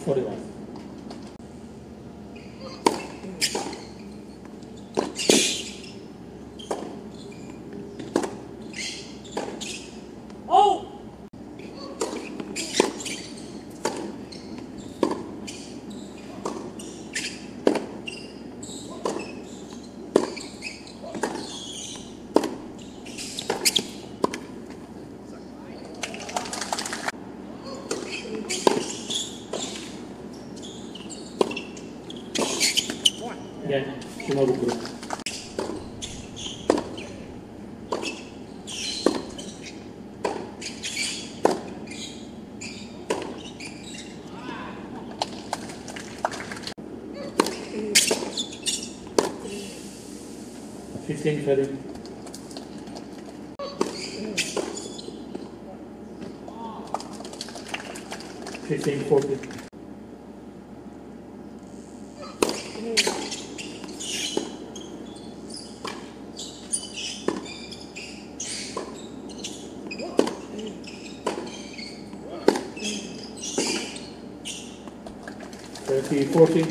41. Oh! Gel, şuna bakalım. Fifteen Ferry. Fifteen 40. Thirty 40.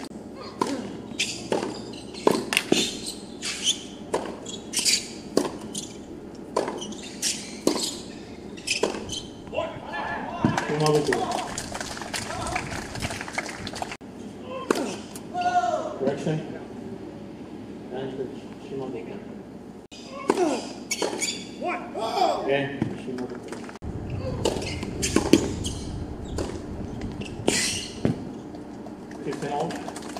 Şuna bakalım. Correction. And şuna bakalım. Gel, şuna bakalım. Fifteen all.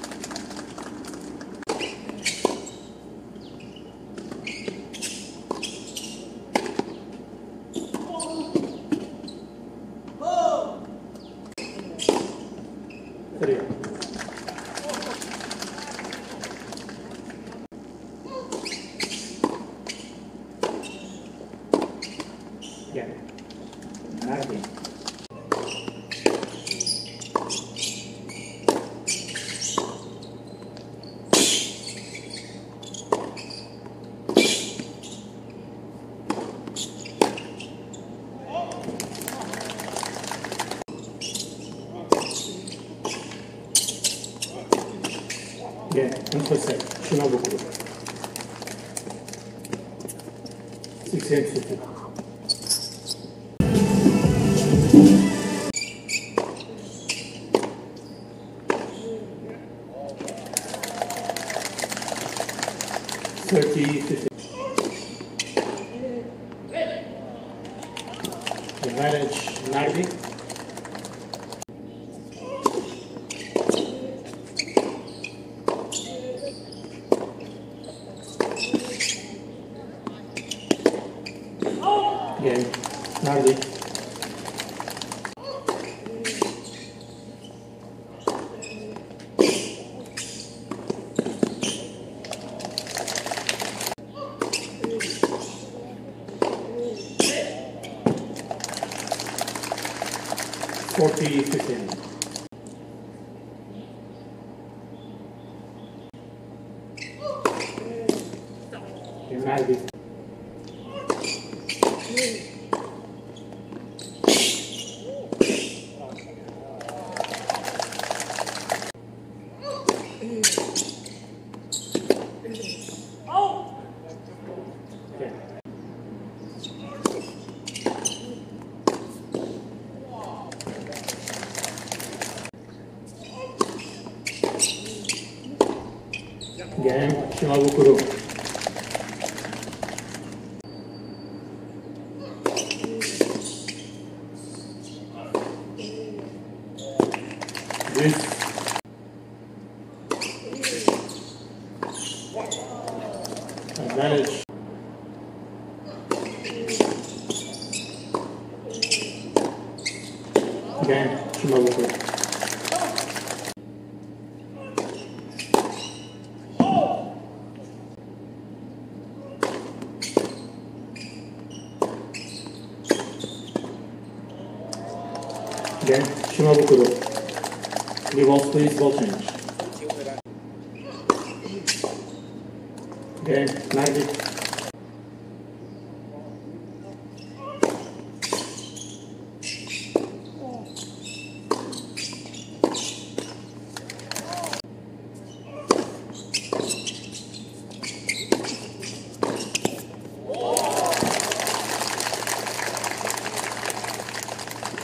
Three. Gel. Nerede? Gel, intersect. Şuna bakalım. 650. Thirty 50. Advantage Nardi. Gel. Nardi. Forty 15. Nardi. Gel. Gel, şuna bakalım. Düz. Advantage. Gel, şuna bakalım. Gel, şuna bakalım. Bir ball please, ball change. Gel, Nardi.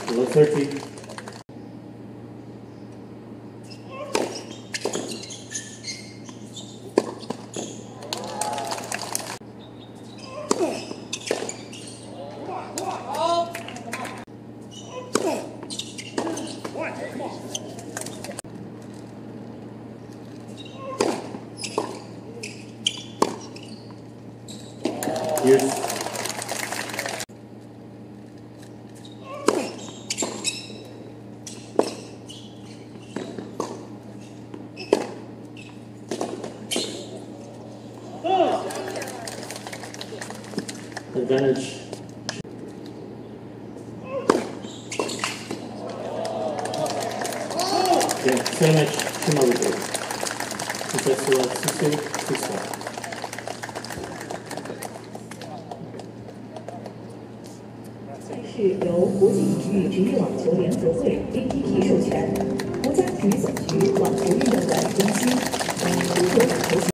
Below 30. Here's advantage. Okay, same match, Shumaru. Successful at 6-2. 是由国际体育职业网球联合会 APT 授权，国家体育总局网球运